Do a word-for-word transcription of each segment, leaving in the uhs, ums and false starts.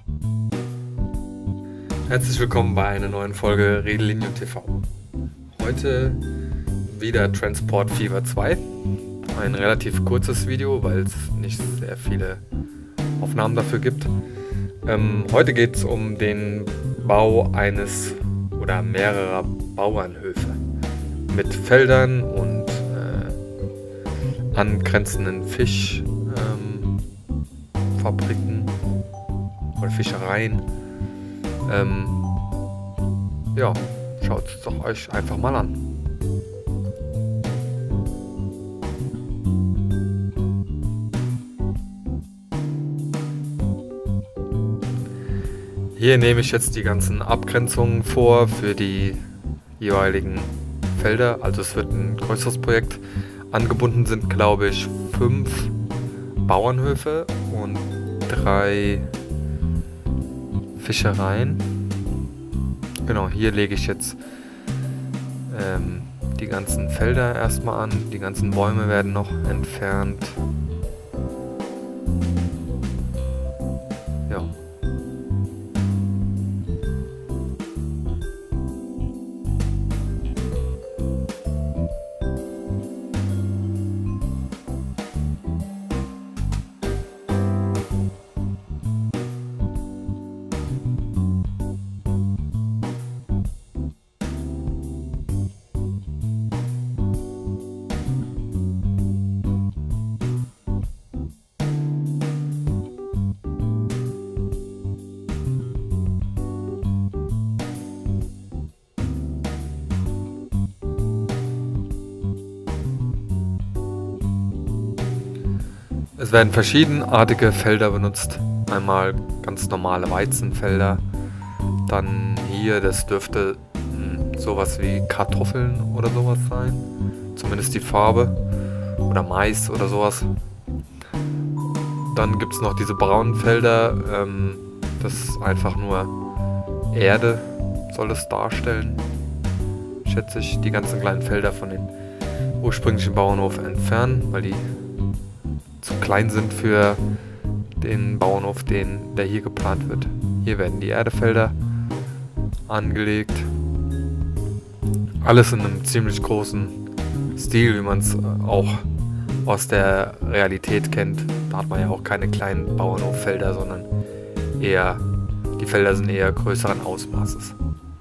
Herzlich willkommen bei einer neuen Folge Redelinio T V. Heute wieder Transport Fever zwei. Ein relativ kurzes Video, weil es nicht sehr viele Aufnahmen dafür gibt. Ähm, heute geht es um den Bau eines oder mehrerer Bauernhöfe mit Feldern und äh, angrenzenden Fischfabriken ähm, Fabriken oder Fischereien. Ähm, ja, schaut es doch euch einfach mal an. Hier nehme ich jetzt die ganzen Abgrenzungen vor für die jeweiligen Felder. Also es wird ein größeres Projekt. Angebunden sind, glaube ich, fünf Bauernhöfe und drei Fischereien. Genau, hier lege ich jetzt ähm, die ganzen Felder erstmal an. Die ganzen Bäume werden noch entfernt. Ja. Es werden verschiedenartige Felder benutzt. Einmal ganz normale Weizenfelder. Dann hier, das dürfte mh, sowas wie Kartoffeln oder sowas sein. Zumindest die Farbe. Oder Mais oder sowas. Dann gibt es noch diese braunen Felder. Ähm, das ist einfach nur Erde, soll es darstellen. Schätze ich, die ganzen kleinen Felder von den ursprünglichen Bauernhof entfernen, weil die zu klein sind für den Bauernhof, den, der hier geplant wird. Hier werden die Erdefelder angelegt. Alles in einem ziemlich großen Stil, wie man es auch aus der Realität kennt. Da hat man ja auch keine kleinen Bauernhoffelder, sondern eher, die Felder sind eher größeren Ausmaßes.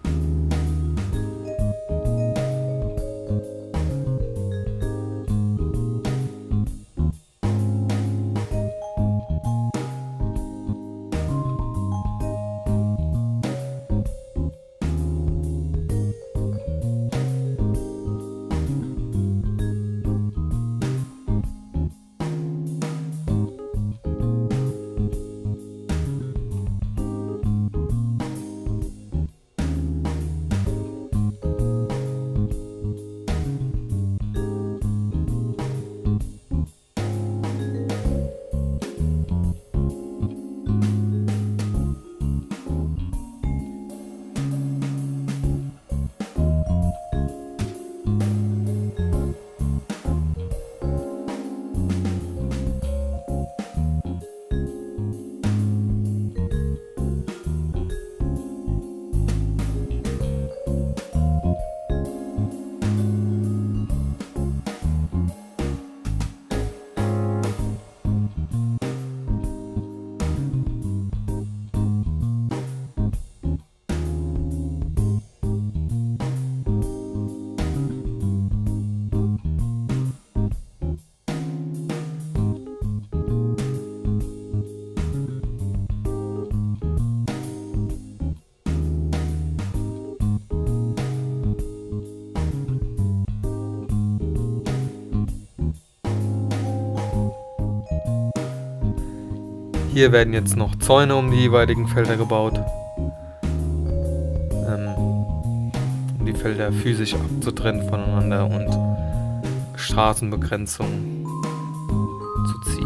Hier werden jetzt noch Zäune um die jeweiligen Felder gebaut, ähm, um die Felder physisch abzutrennen voneinander und Straßenbegrenzung zu ziehen.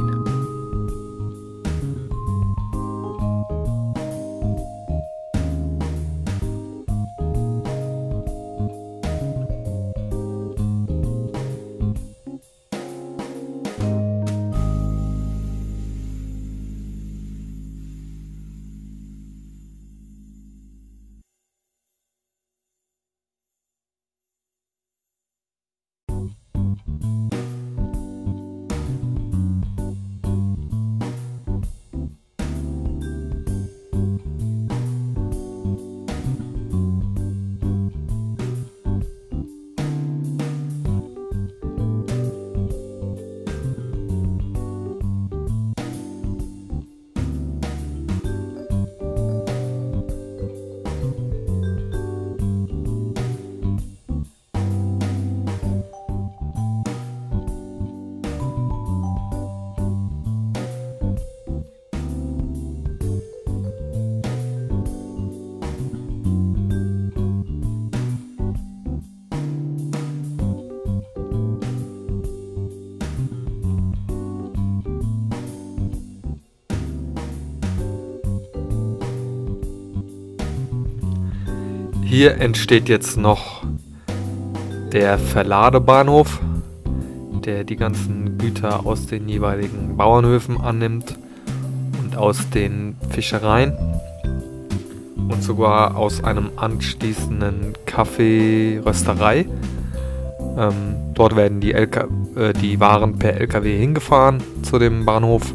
Hier entsteht jetzt noch der Verladebahnhof, der die ganzen Güter aus den jeweiligen Bauernhöfen annimmt und aus den Fischereien und sogar aus einem anschließenden Kaffeerösterei. Ähm, dort werden die, L K äh, die Waren per L K W hingefahren zu dem Bahnhof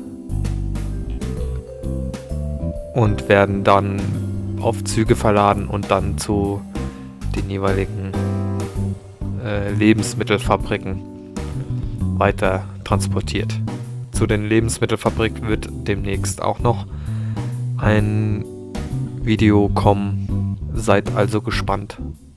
und werden dann auf Züge verladen und dann zu den jeweiligen äh, Lebensmittelfabriken weiter transportiert. Zu den Lebensmittelfabriken wird demnächst auch noch ein Video kommen. Seid also gespannt.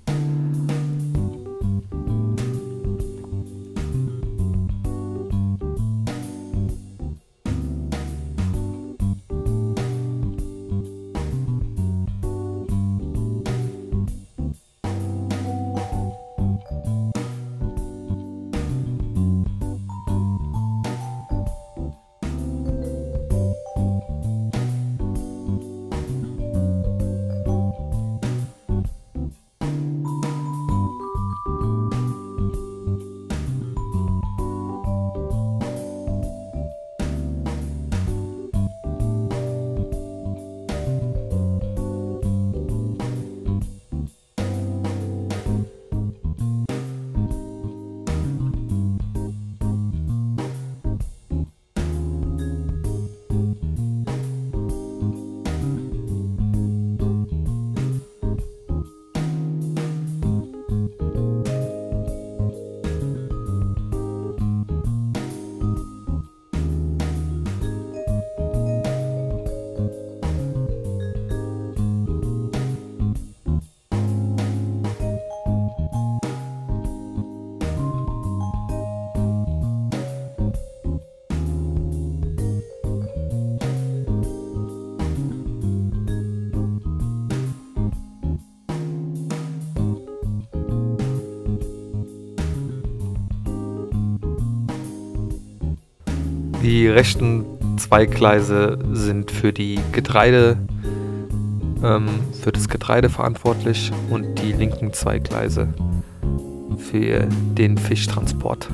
Die rechten zwei Gleise sind für die Getreide, ähm, für das Getreide verantwortlich und die linken zwei Gleise für den Fischtransport.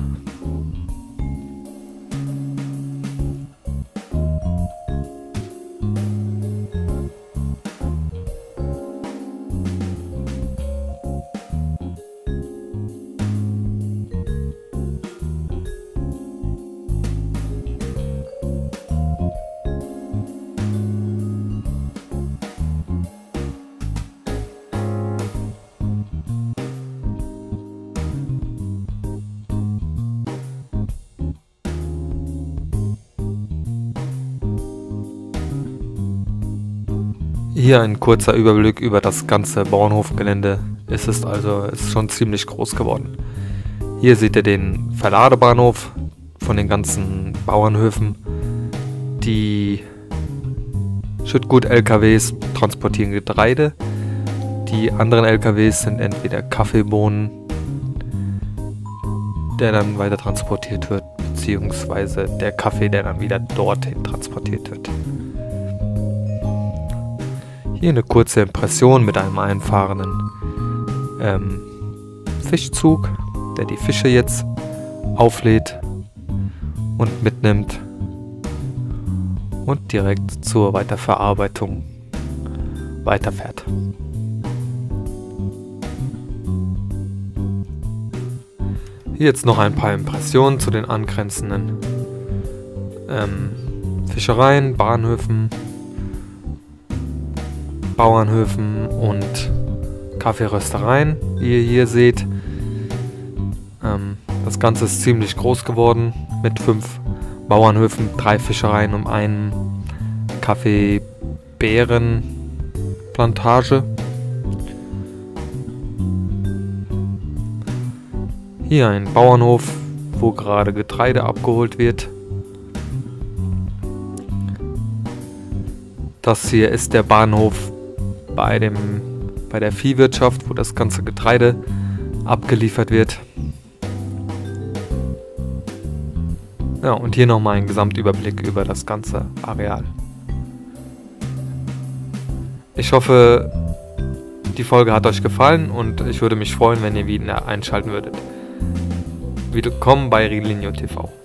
Hier ein kurzer Überblick über das ganze Bauernhofgelände. Es ist also es ist schon ziemlich groß geworden. Hier seht ihr den Verladebahnhof von den ganzen Bauernhöfen. Die Schüttgut-L K Ws transportieren Getreide. Die anderen L K Ws sind entweder Kaffeebohnen, der dann weiter transportiert wird, beziehungsweise der Kaffee, der dann wieder dorthin transportiert wird. Hier eine kurze Impression mit einem einfahrenden ähm, Fischzug, der die Fische jetzt auflädt und mitnimmt und direkt zur Weiterverarbeitung weiterfährt. Hier jetzt noch ein paar Impressionen zu den angrenzenden ähm, Fischereien, Bahnhöfen, Bauernhöfen und Kaffeeröstereien, wie ihr hier seht. Ähm, das Ganze ist ziemlich groß geworden mit fünf Bauernhöfen, drei Fischereien und einem Kaffeebeerenplantage. Hier ein Bauernhof, wo gerade Getreide abgeholt wird. Das hier ist der Bahnhof bei dem, bei der Viehwirtschaft, wo das ganze Getreide abgeliefert wird. Ja, und hier nochmal ein Gesamtüberblick über das ganze Areal. Ich hoffe, die Folge hat euch gefallen und ich würde mich freuen, wenn ihr wieder einschalten würdet. Willkommen bei Redelinio T V.